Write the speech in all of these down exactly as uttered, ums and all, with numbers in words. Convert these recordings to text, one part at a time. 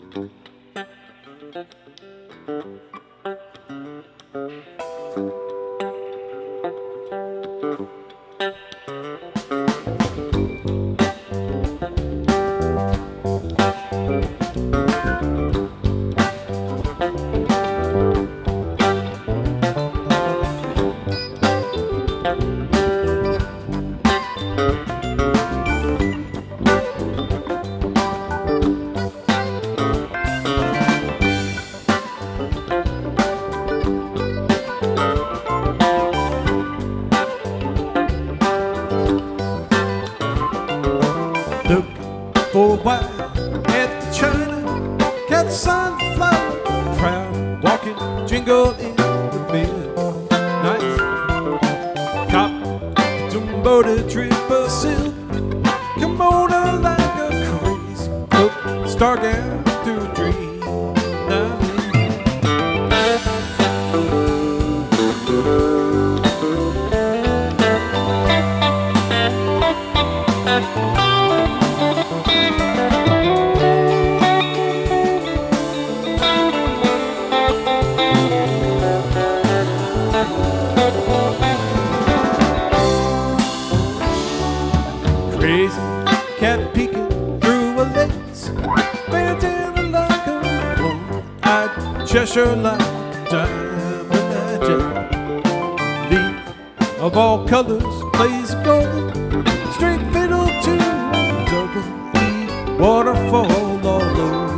Cheshire like a diamond jet. Leaf of all colors plays gold. String fiddle to double E waterfall all over.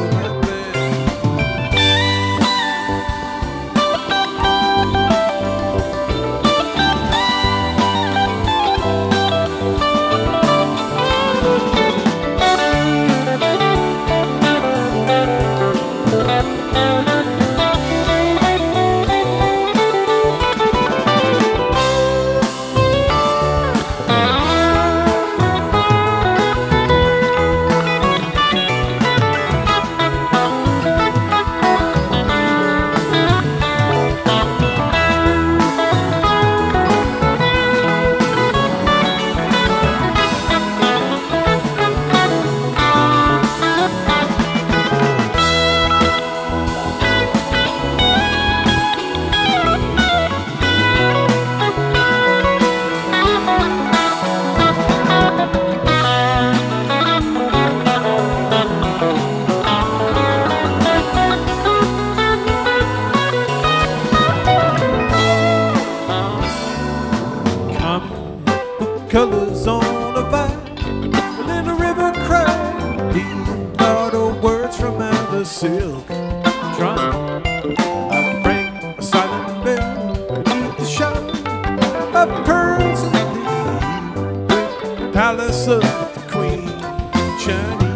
Colors on a vine, and then the river cried, leading out of words from out of silk. Trying to bring a silent bell beneath the shine of pearls in the palace of the Queen Chinese.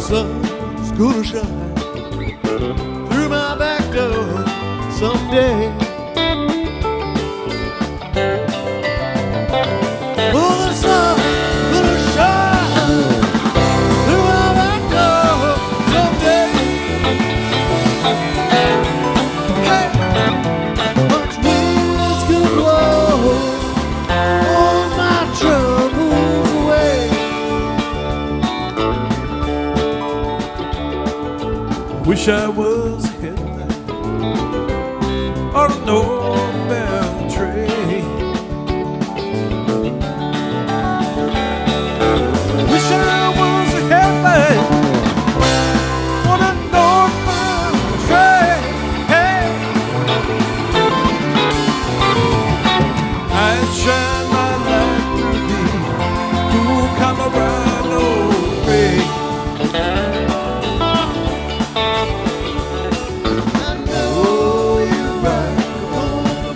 sun's gonna shine through my back door someday. Oh, the sun's gonna shine through my back door someday. Hey, much wind's gonna blow all my troubles away. Wish I was heading on a northbound train. Wish I was heading on a northbound train. Hey, I'd shine my light through the cool Colorado rain. I know you're right, oh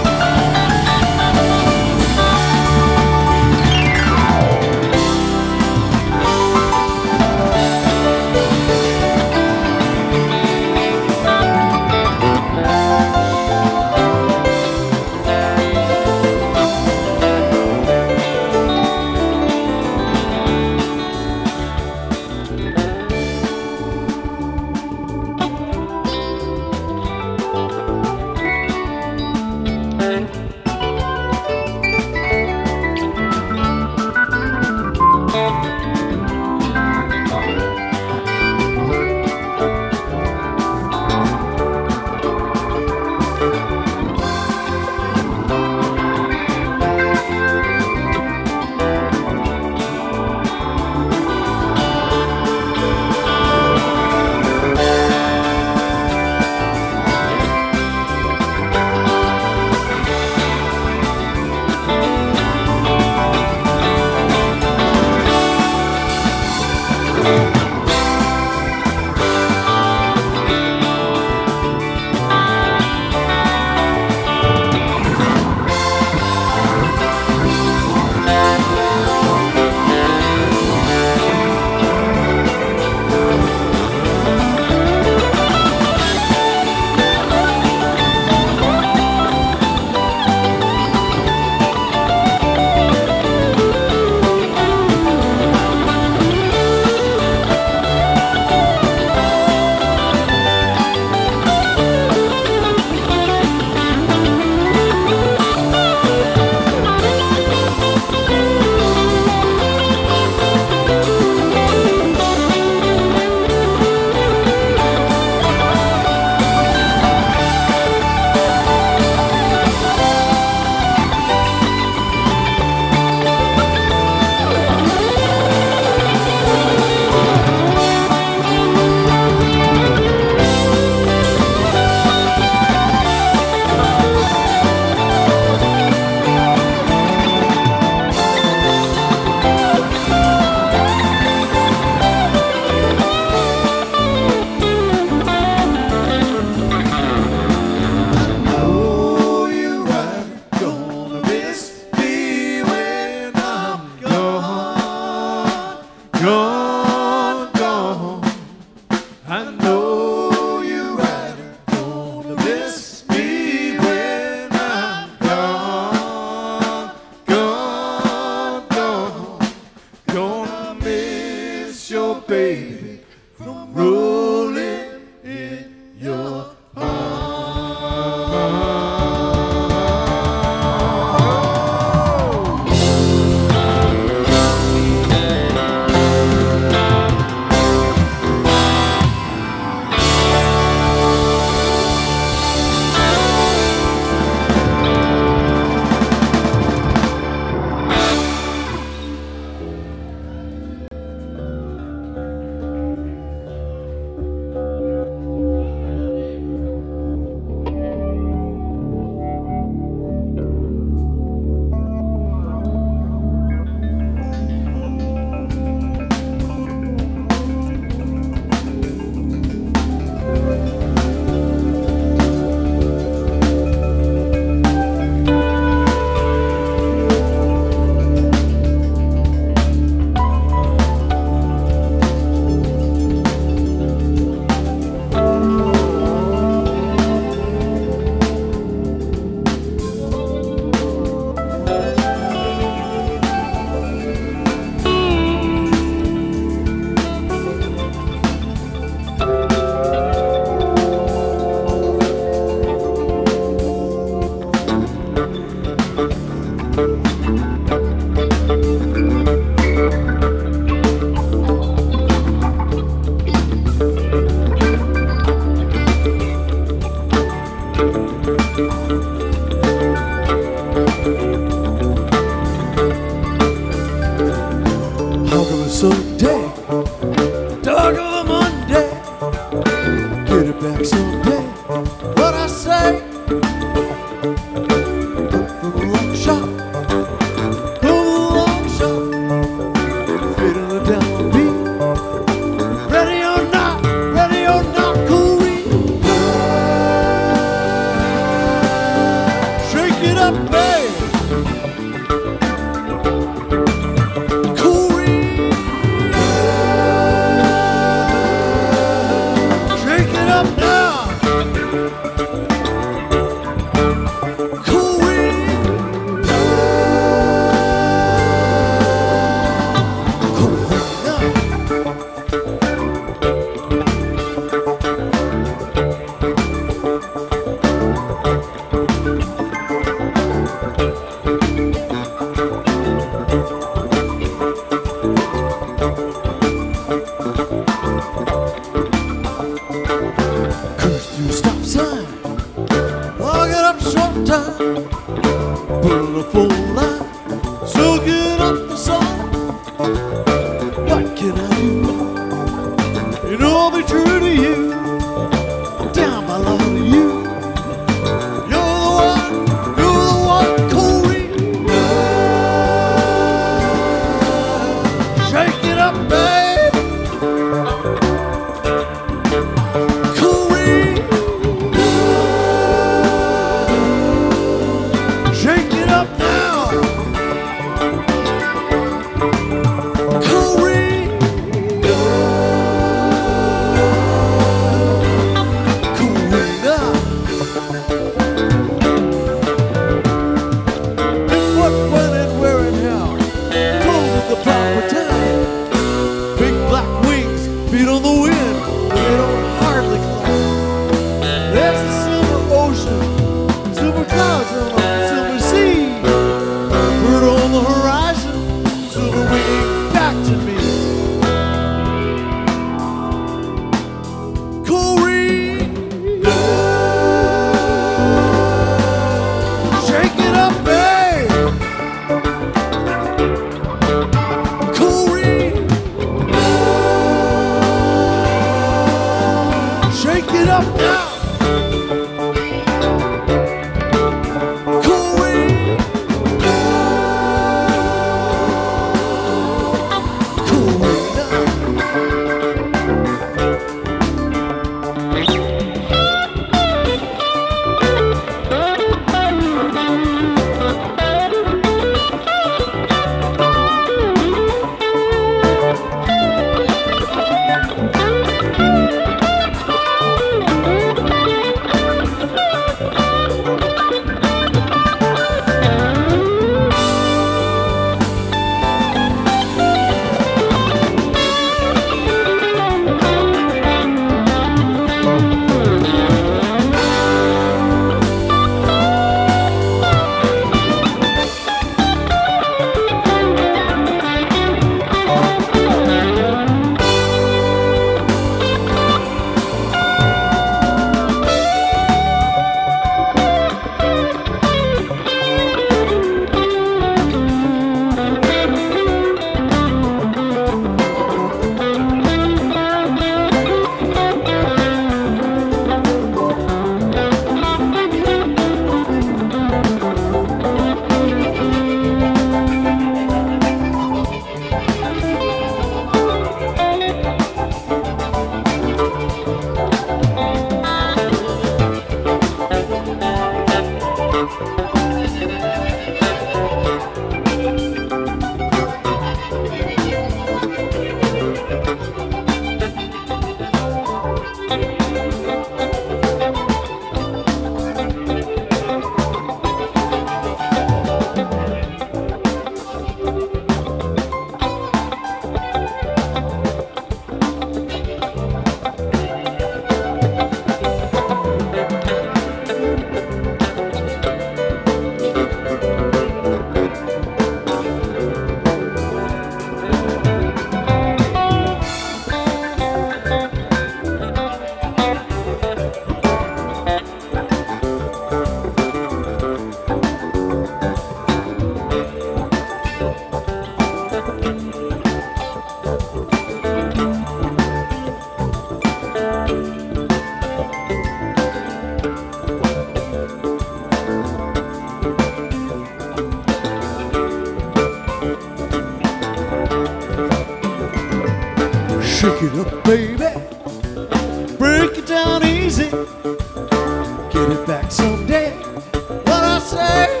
Shake it up, baby. Break it down easy. Get it back someday. What I say?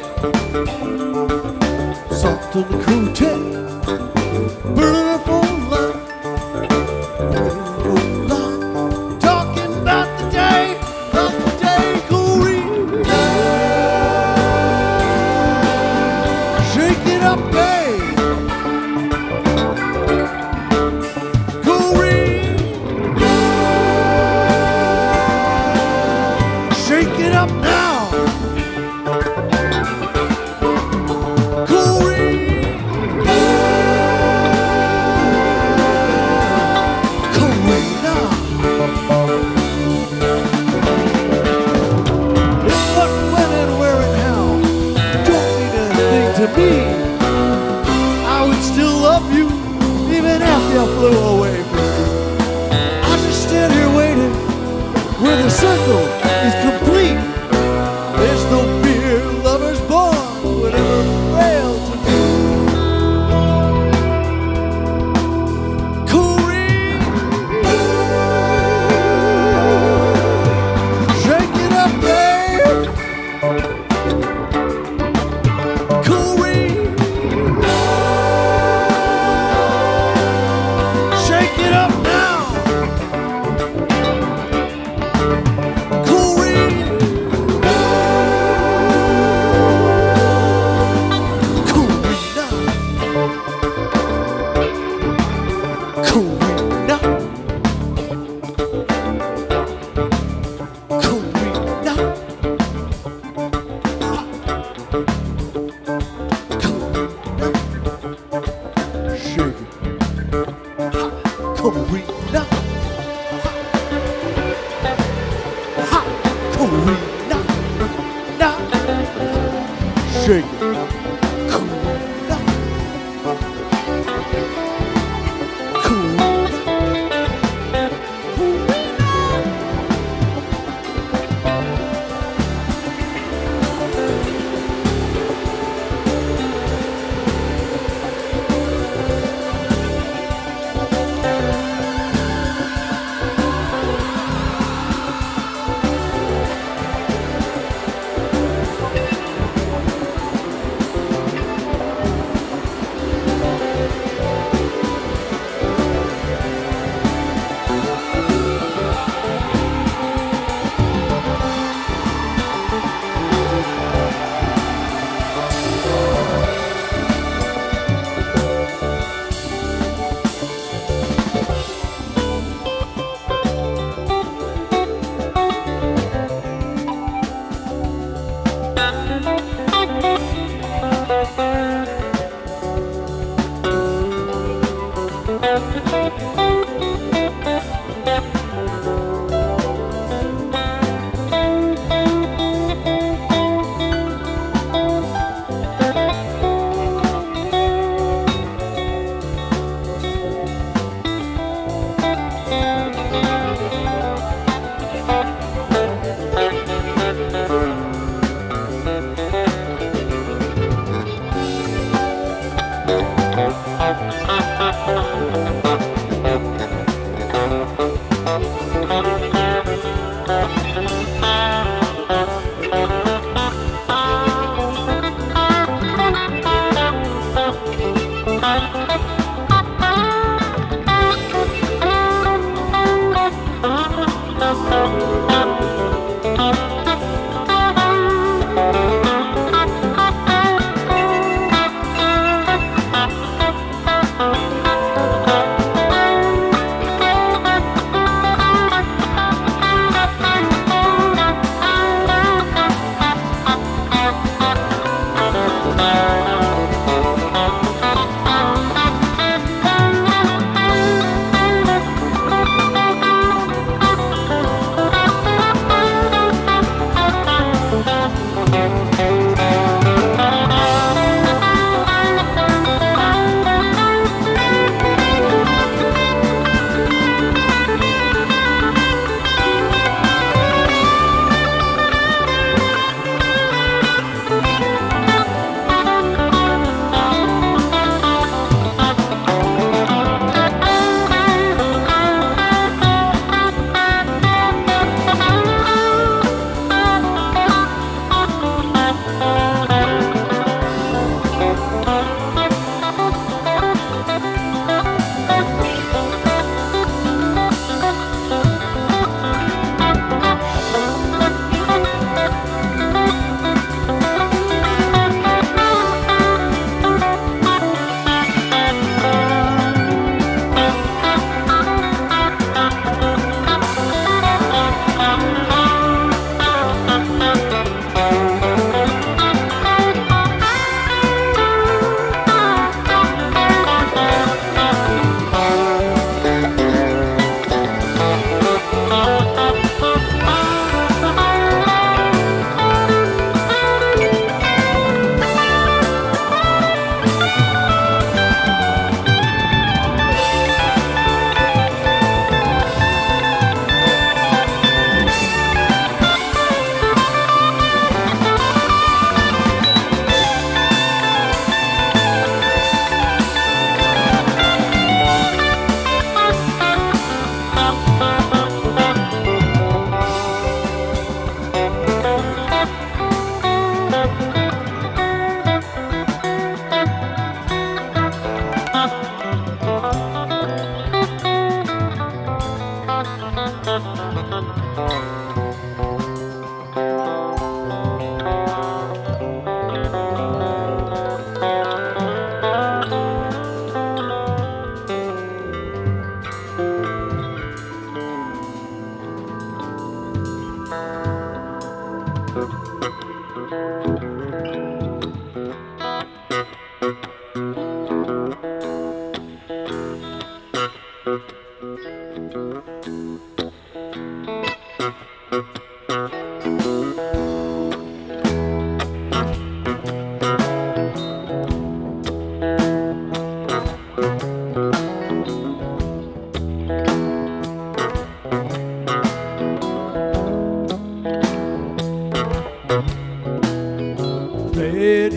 Soft on the cool tip. Burn a phone line. Phone line. Talking about the day of the day, Corrina. Shake it up, babe. Corrina. Shake it up now. I would still love you even after I flew away from you. I just stand here waiting where the circle is complete. There's no fear, lovers born would ever fail to do. Corrina, shake it up, babe. Shake it up now. Corrina. Corrina. Corrina. Corrina. Corrina. Shake it. Corrina, ha, Corrina, na, shake it, Corrina, Corrina,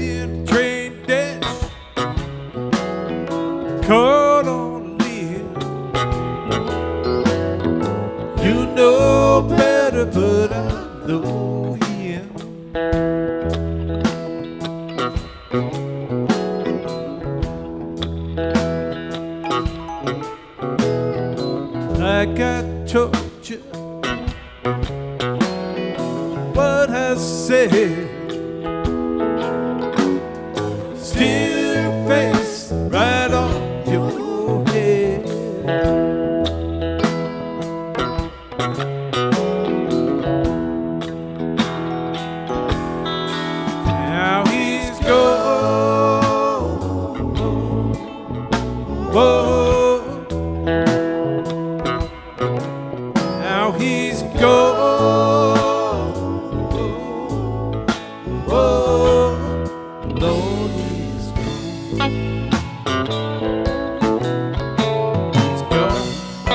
in a train dash, caught on a lid. You know better, but I know him. Like I told you, what I said, still your face right on your head. Now he's gone. Whoa. Now he's gone. Whoa. Lord, he's gone. He's gone.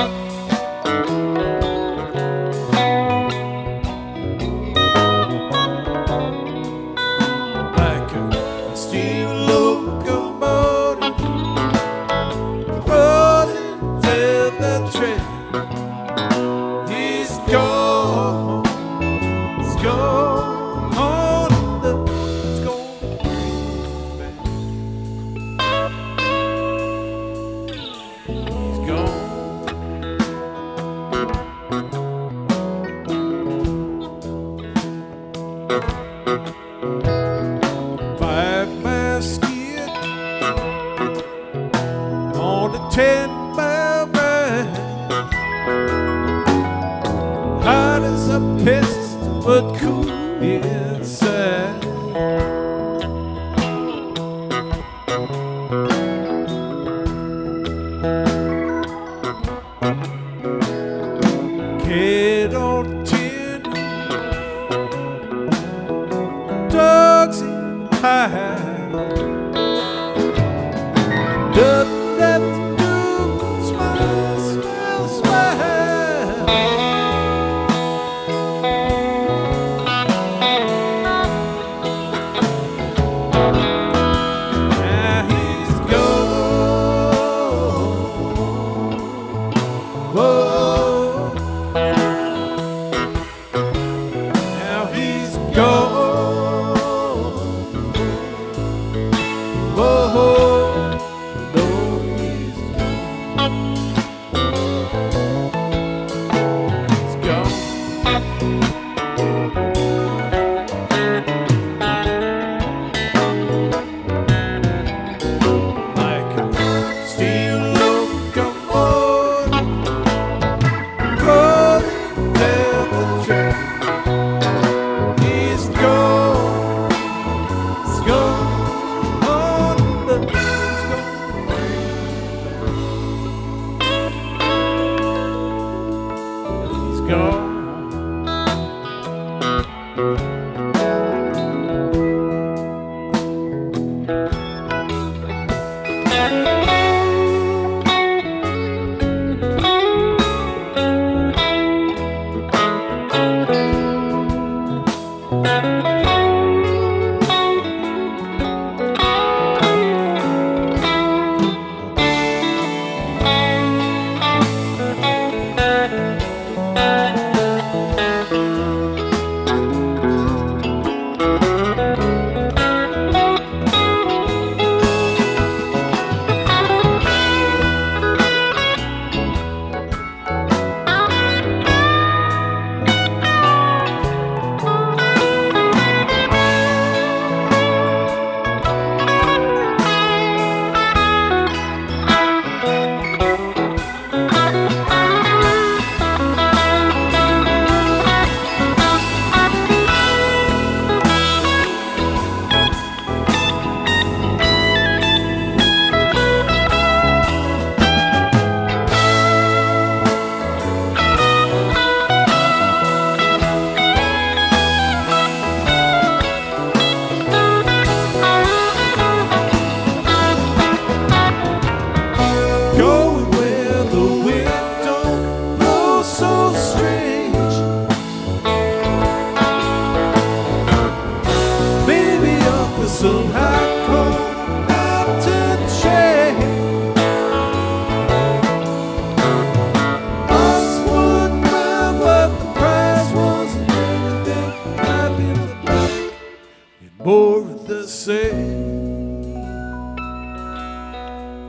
Like a steam locomotive rolling down the track. He's gone. He's gone. Let's go. He's gone. Five mile skid on a ten mile ride. Hot as a pest, but cool inside. Kid on tin, dogs in pie. Nothing left to do, smile, smile, smile. Now he's gone. Whoa. Now he's gone. Whoa. No, he's gone. He's gone. Like a steel locomotive rolling down the track. He's gone. He's gone. He's gone. He's gone.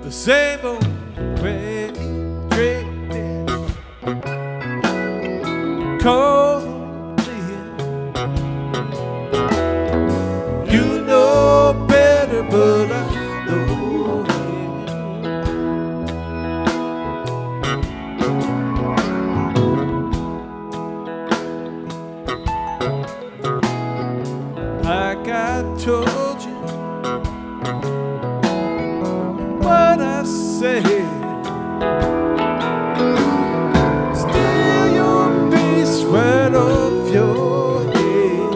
the same old way drifting cold wind. You know better, but I know like I told you what I said. Steal your peace right off your head.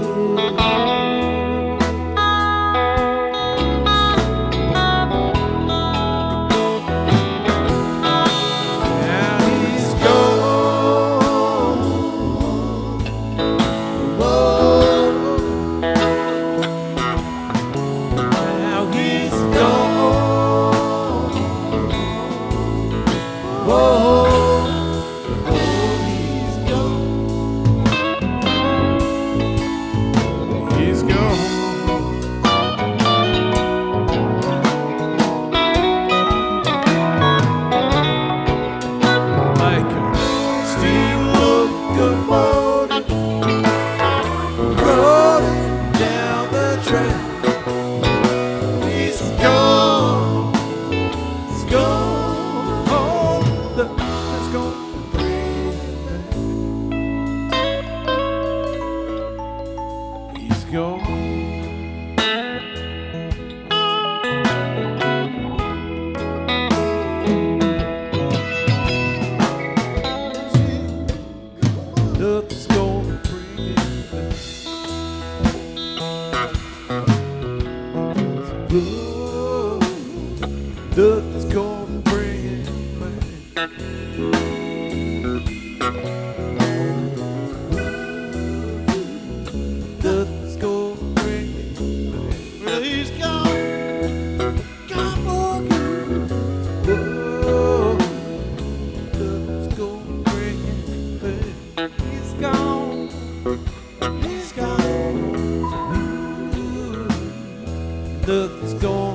Now he's gone. Whoa. Now he's gone. Whoa. Nothing's gonna bring it back. Nothing's gonna bring it back. Well, he's gone, gone for good. Whoa. Nothing's gonna bring it back. He's gone, he's gone. Nothing's gonna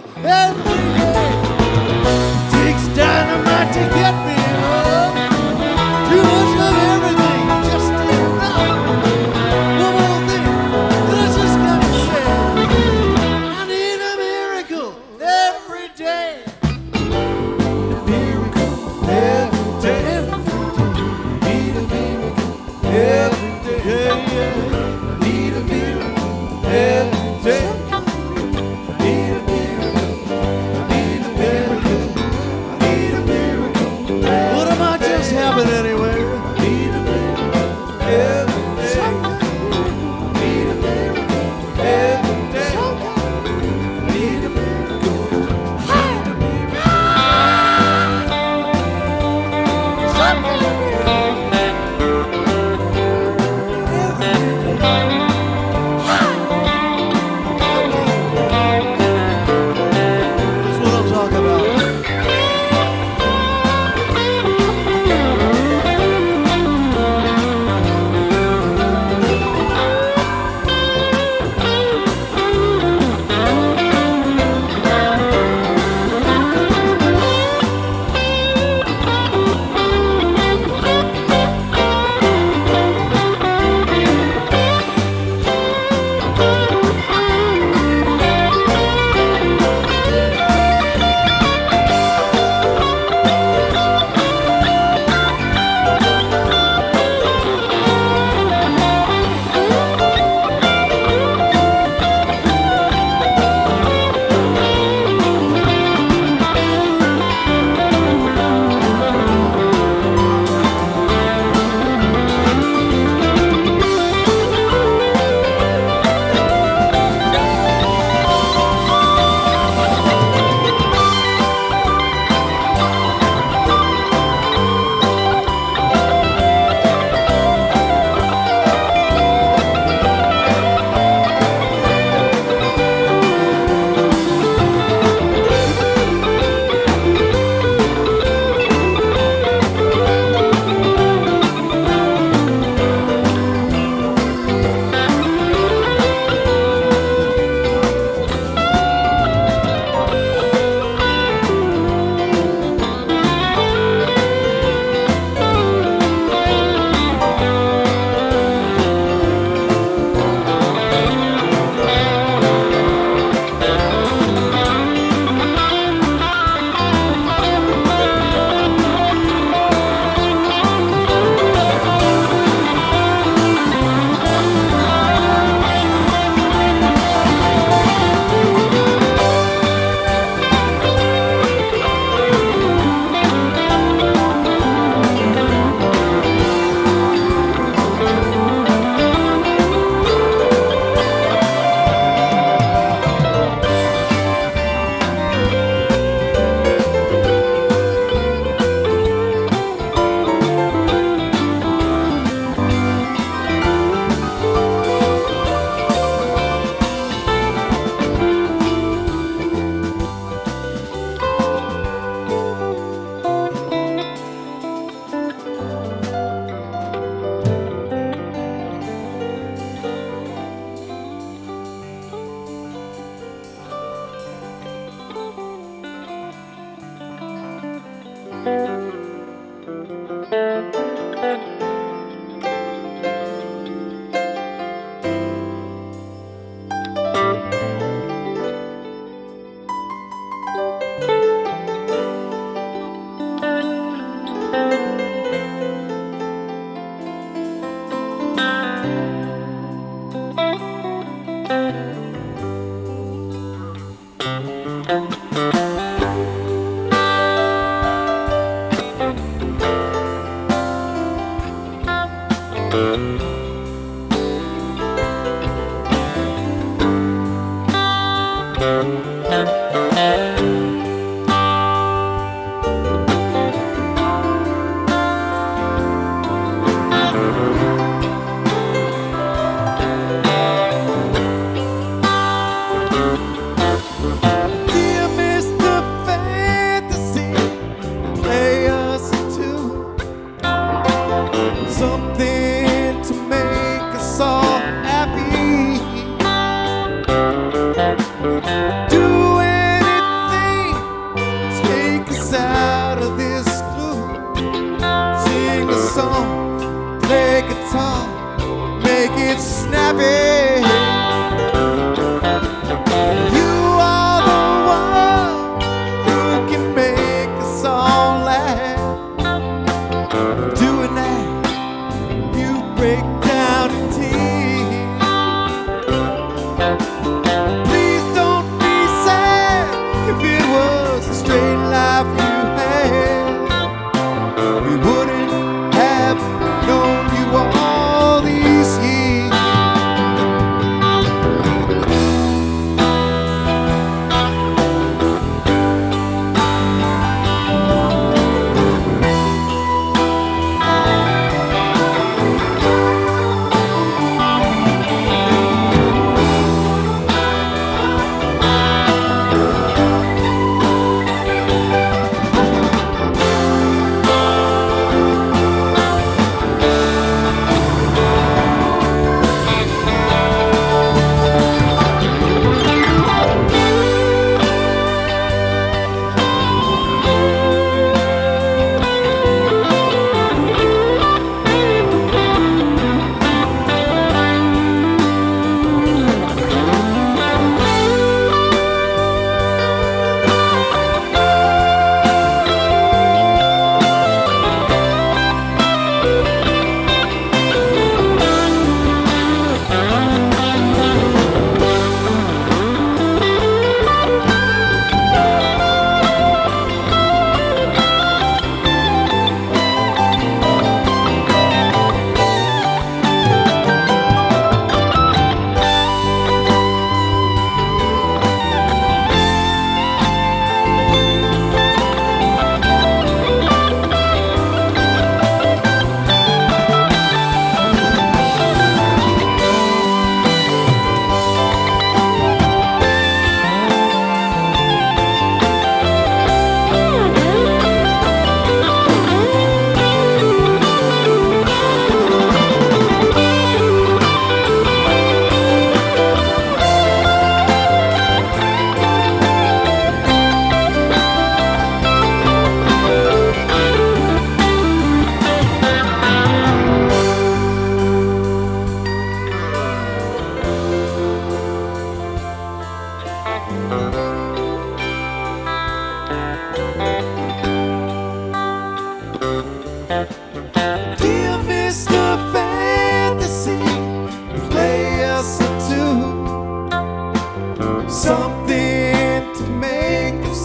every day. Takes dynamite to get me up. Too much of everything, just enough. One more thing that I just gotta say. I need a miracle every day. A miracle every day. Need a miracle every day. Yeah, yeah. Need a miracle every day. Need a miracle. Need a miracle. Need a miracle. What am I just having anyway? Need a miracle every day. Need a miracle every day. Need a miracle. Need a miracle. That's what I'm talking about.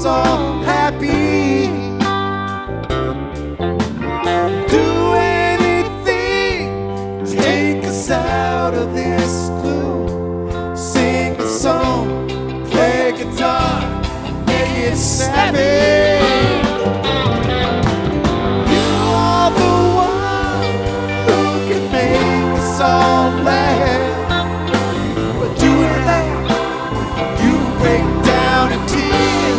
us all happy. Do anything, take us out of this gloom. Sing a song, play guitar, make it snappy. You are the one who can make us all laugh. But doing that, you break down in tears.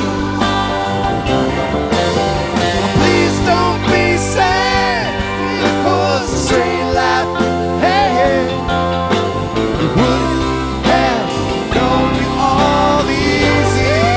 Please don't be sad, because the straight life ahead. You wouldn't have known you all these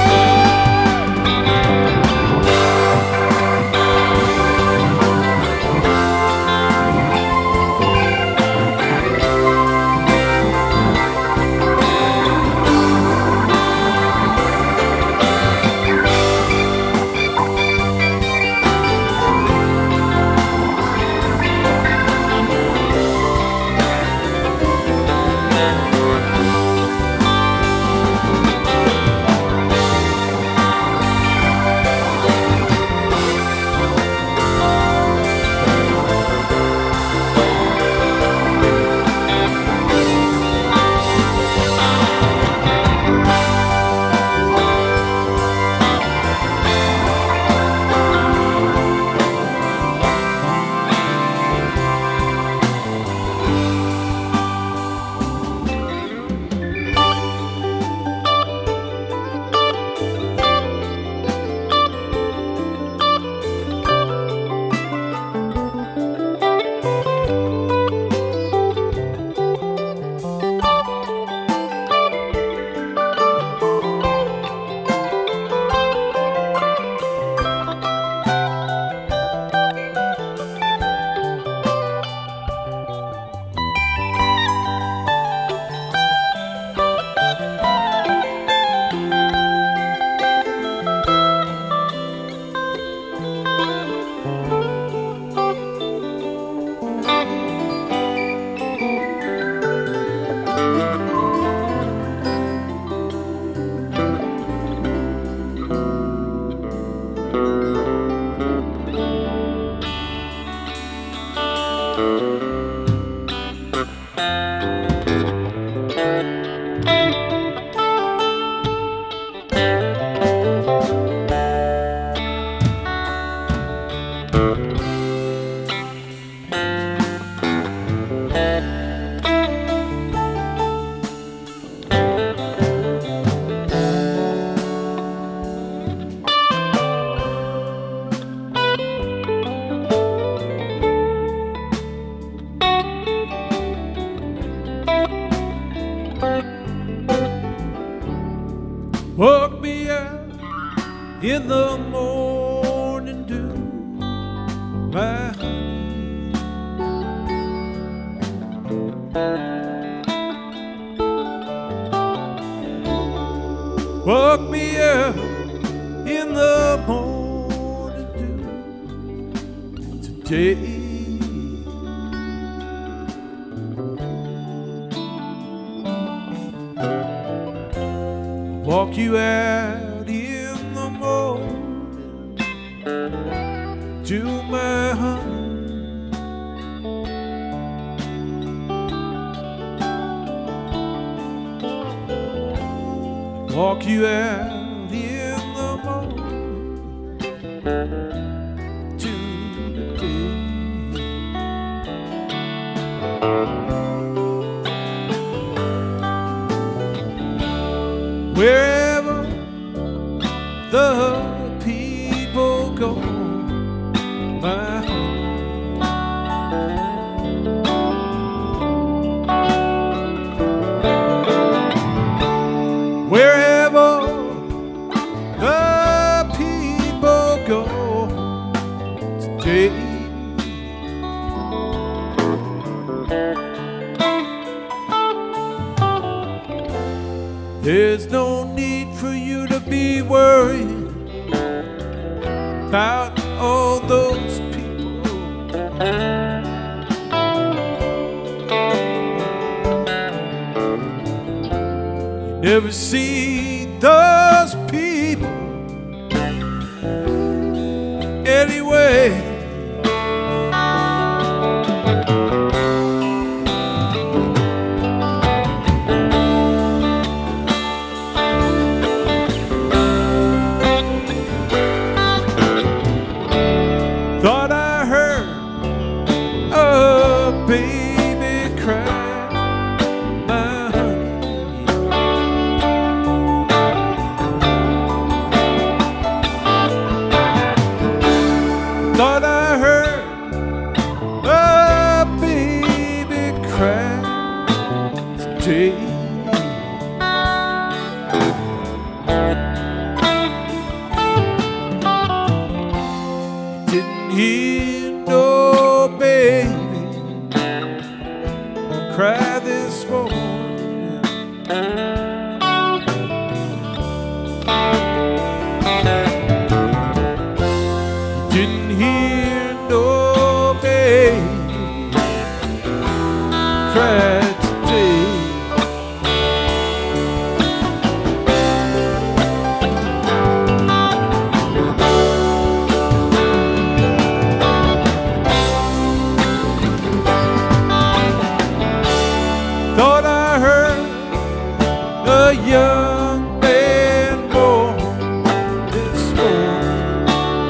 Woke me up in the morning dew, my honey. Woke me up in the morning dew today. Walk you out in the morning to my home. Walk you out in the morning to the day. Wherever the people go, my wherever the people go today. There's no need for you to be worried about all those people. You never see those people baby. Thought I heard a baby cry, my honey. Thought I heard a baby cry today. Didn't hear no baby cry this morning. Didn't hear no baby cry today. Thought I heard a young man born this morning.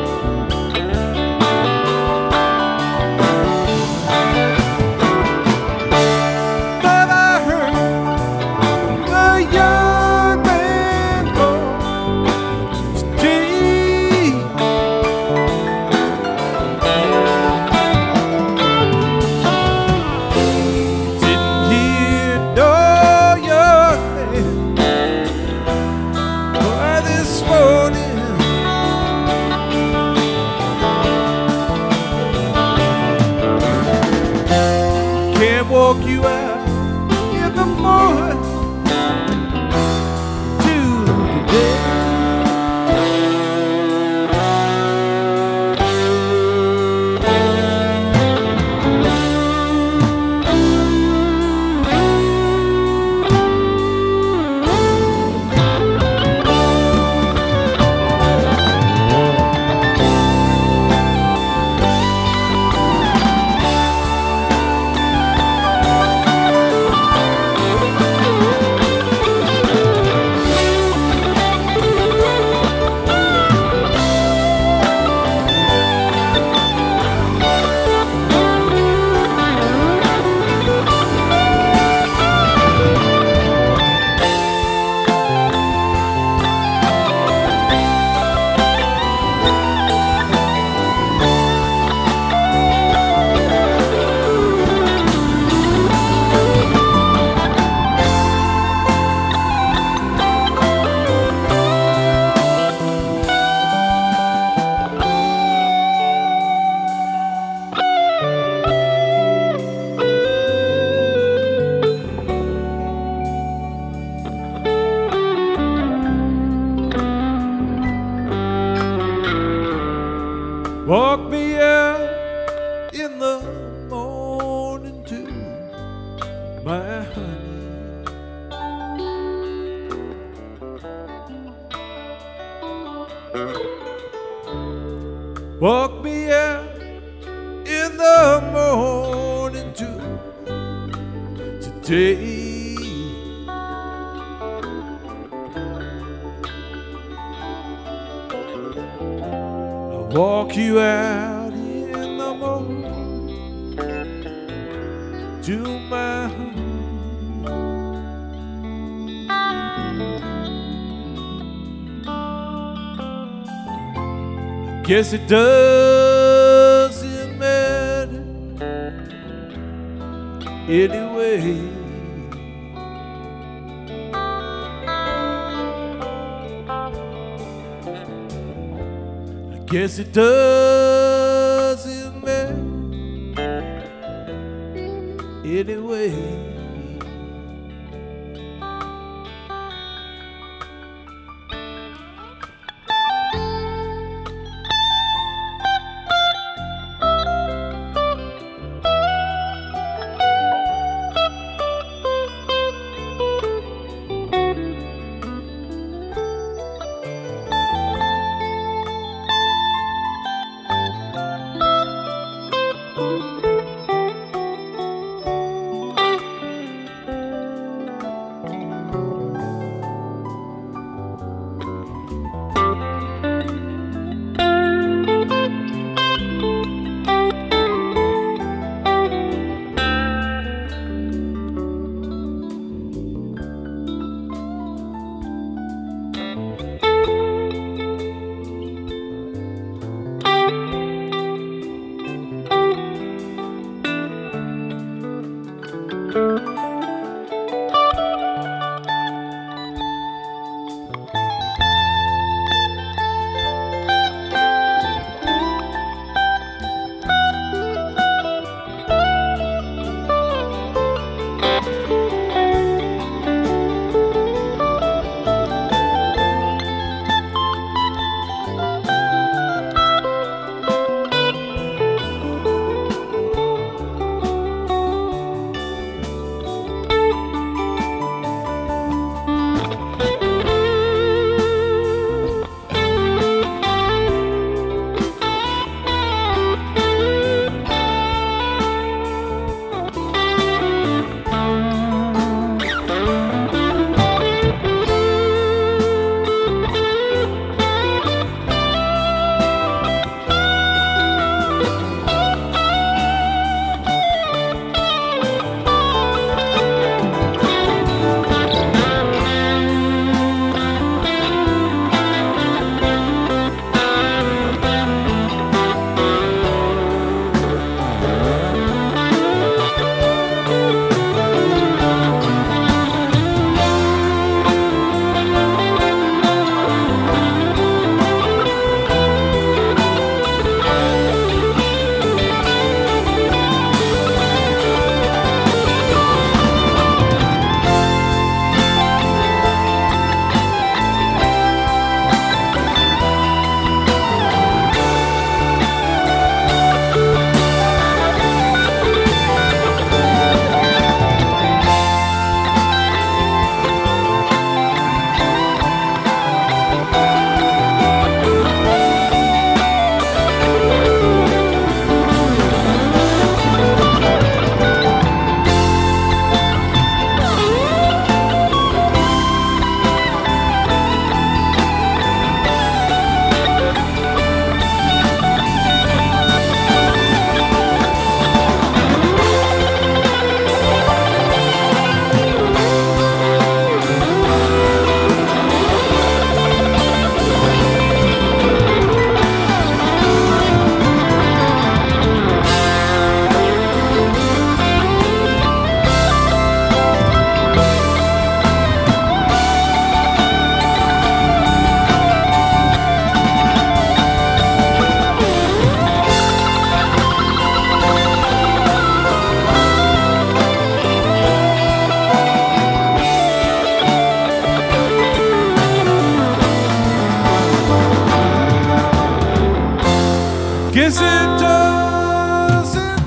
Thought I heard a young man born today. Didn't hear no young man cry this morning. Can't walk you out in the morning to the day. Walk me out in the morning to my honey. Walk me out in the morning to today. Walk you out in the morning to my home. I guess it doesn't matter anyway. Guess it doesn't matter anyway. guess it doesn't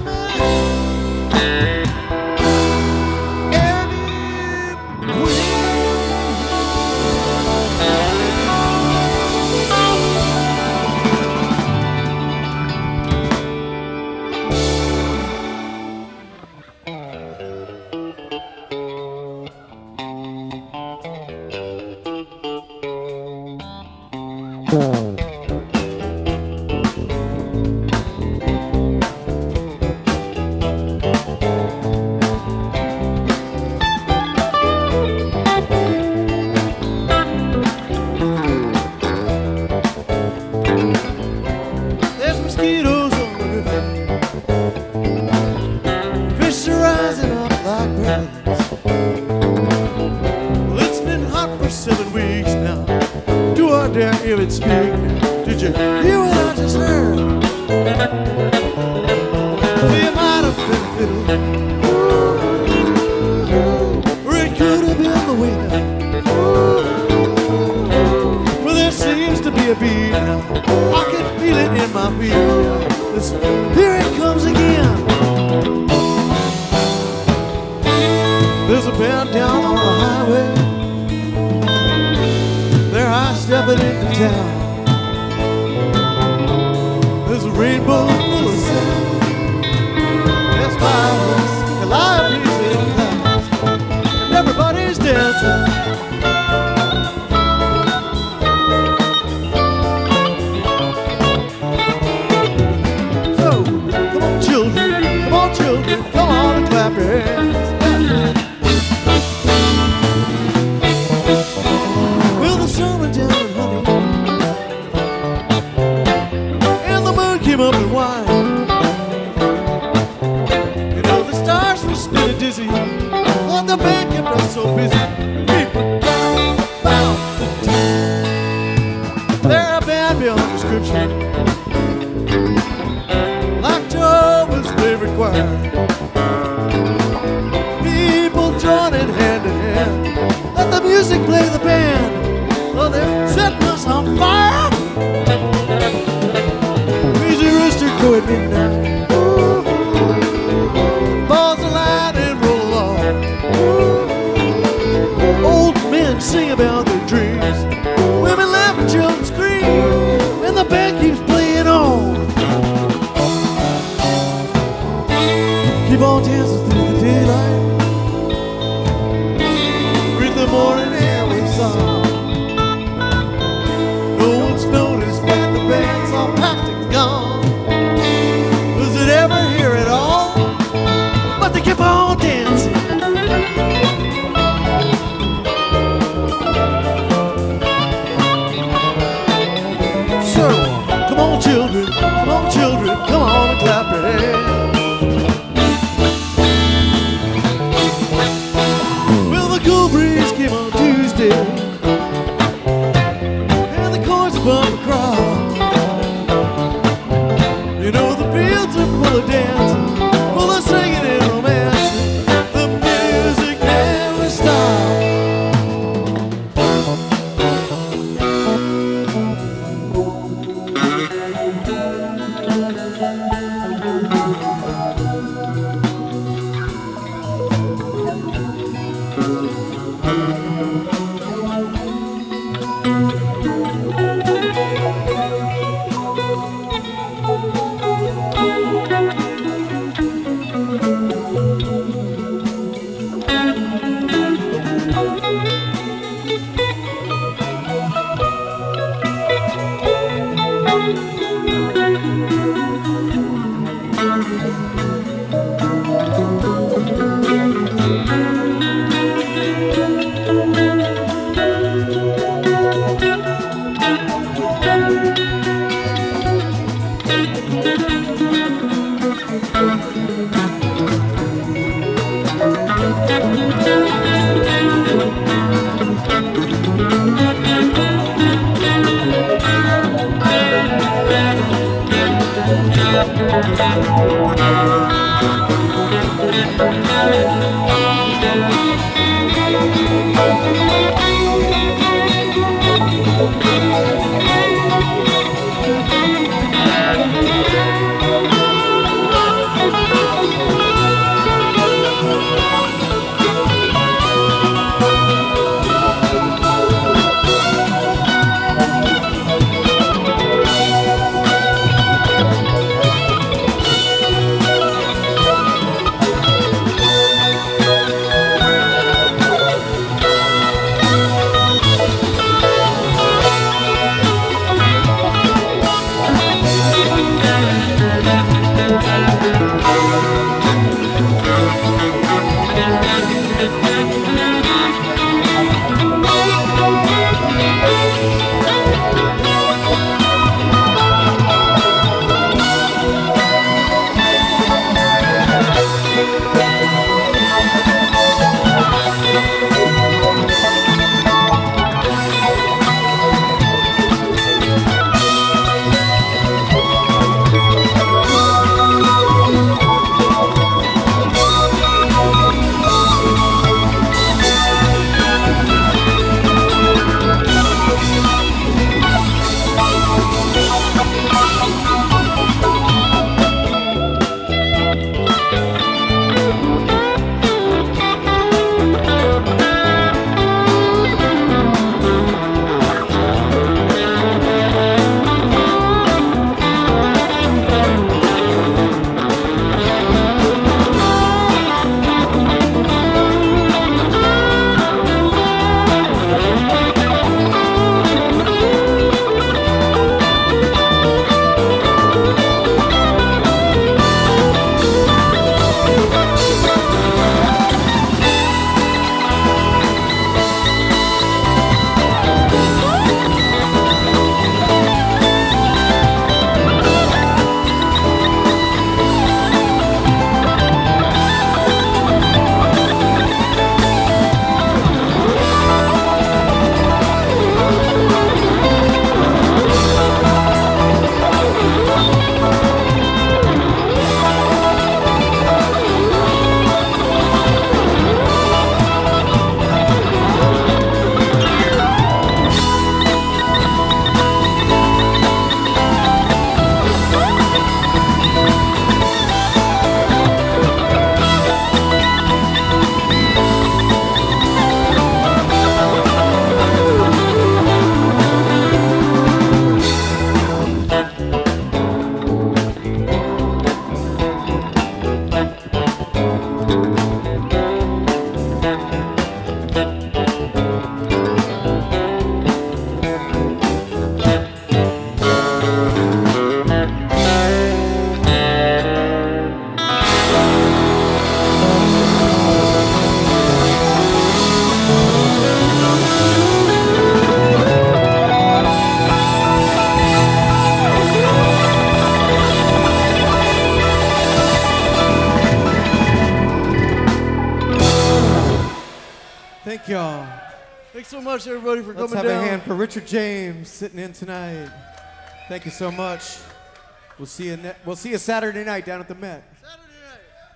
Thank y'all. Thanks so much, everybody, for Let's coming have down. a hand for Richard James sitting in tonight. Thank you so much. We'll see you. Ne- we'll see you Saturday night down at the Met. Saturday night.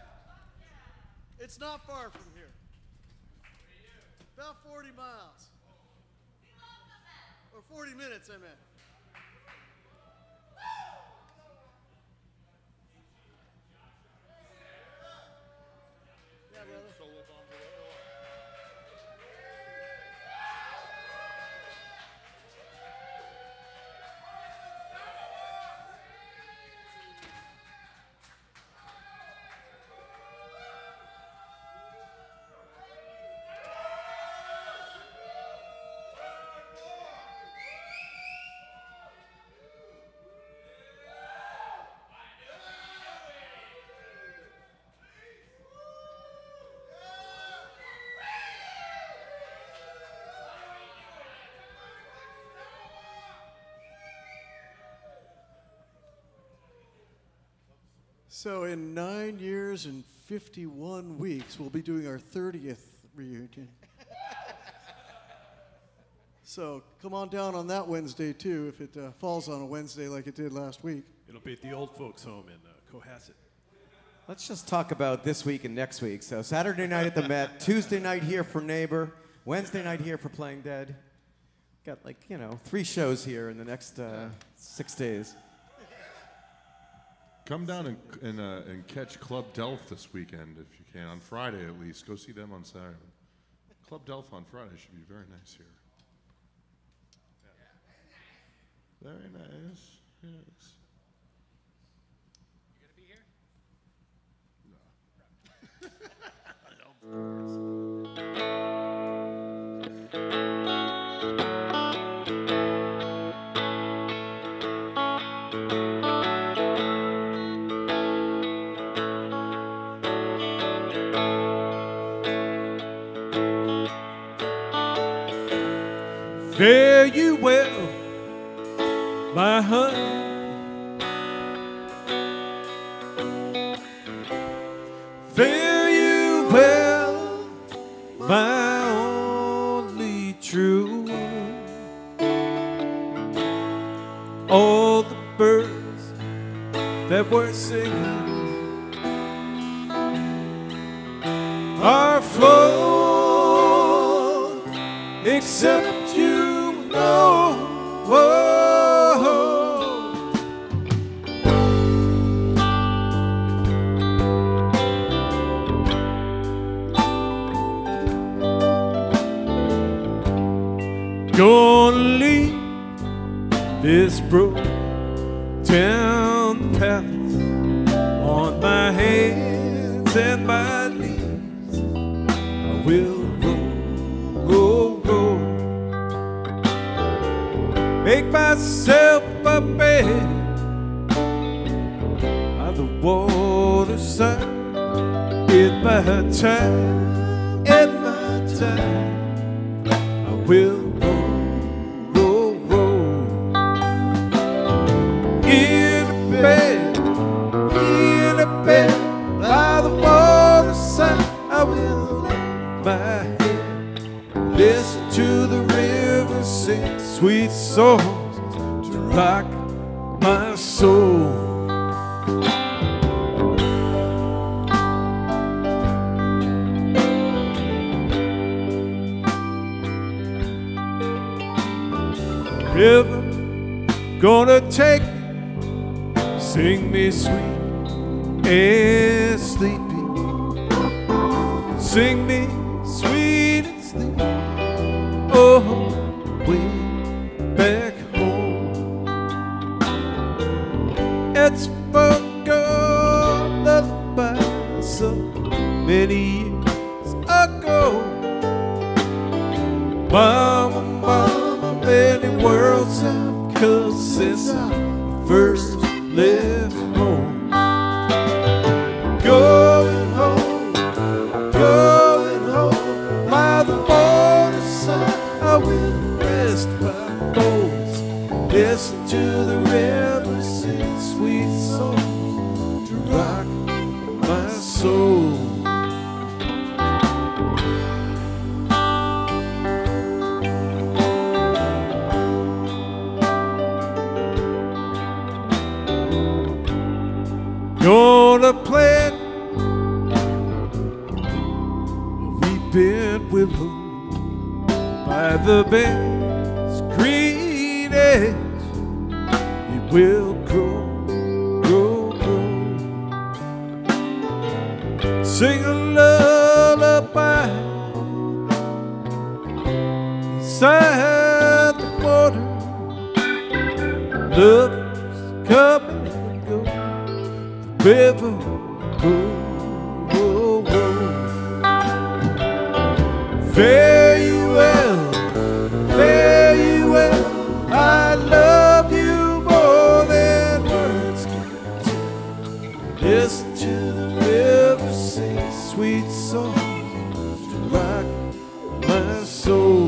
It's not far from here. About forty miles. Or forty minutes, I meant. Yeah, brother. So in nine years and fifty-one weeks, we'll be doing our thirtieth reunion. So come on down on that Wednesday, too, if it uh, falls on a Wednesday like it did last week. It'll be at the old folks' home in uh, Cohasset. Let's just talk about this week and next week. So Saturday night at the Met, Tuesday night here for Neighbor, Wednesday night here for Playing Dead. Got like, you know, three shows here in the next uh, six days. Come down and and, uh, and catch Club Delph this weekend if you can, on Friday at least. Go see them on Saturday. Club Delph on Friday should be very nice here. Yeah. Very nice. Yes. You gonna be here? Fare you well, my honey. Fare you well, my only true. All the birds that were singing are flown, except you know. Whoa. Gonna leave this Brokedown Palace on my hands and my knees. I will roll, roll, roll, make myself a bed by the waterside. In my time, in my time, I will by the waterside. I will lay my head, listen to the river sing sweet songs to rock my soul. River gonna take me, sing me sweet and sleepy, sing me sweet and sleepy, oh, way back home. It's forgotten lullaby so many years ago. Mama, mama, many worlds have come since I first left home. Going home, going home, by the waterside. I will rest my bones, listen to the river sing sweet songs to rock my soul. Gonna plant weeping willow by the bank's green edge. It will grow, grow, grow. Sing a lullaby inside the water. Lovers come and go. River, whoa, whoa, whoa. Fare you well, fare you well. I love you more than words can tell. Listen to the river sing sweet songs to rock my soul.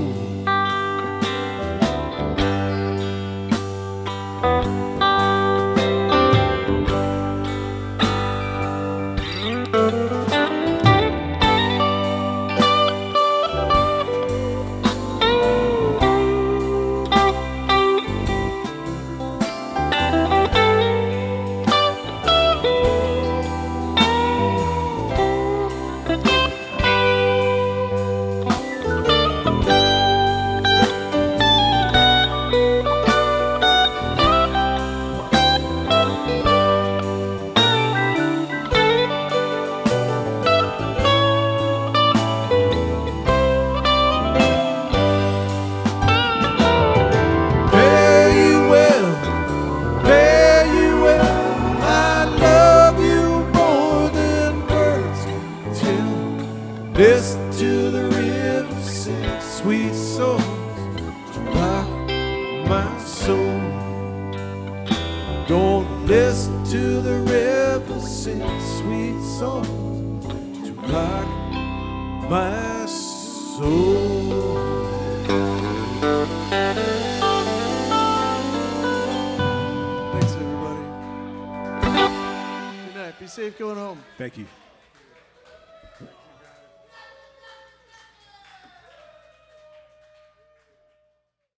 Listen to the river sing sweet songs to rock my soul. Gonna listen to the river sing sweet songs to rock my soul. safe going home. Thank you.